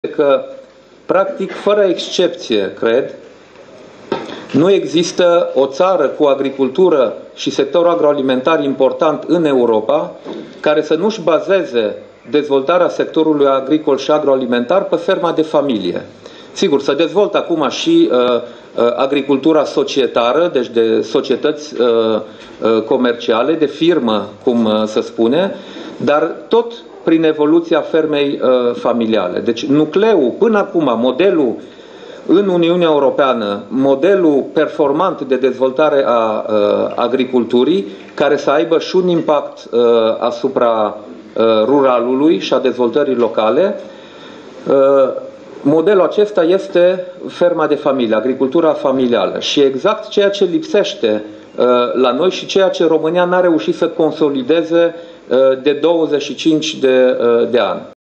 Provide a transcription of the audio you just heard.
că, practic, fără excepție, cred, nu există o țară cu agricultură și sector agroalimentar important în Europa care să nu-și bazeze dezvoltarea sectorului agricol și agroalimentar pe ferma de familie. Sigur, se dezvoltă acum și agricultura societară, deci de societăți comerciale, de firmă, cum se spune, dar tot prin evoluția fermei familiale. Deci nucleul, până acum, modelul în Uniunea Europeană, modelul performant de dezvoltare a agriculturii, care să aibă și un impact asupra ruralului și a dezvoltării locale, modelul acesta este ferma de familie, agricultura familială și exact ceea ce lipsește la noi și ceea ce România n-a reușit să consolideze de 25 de ani.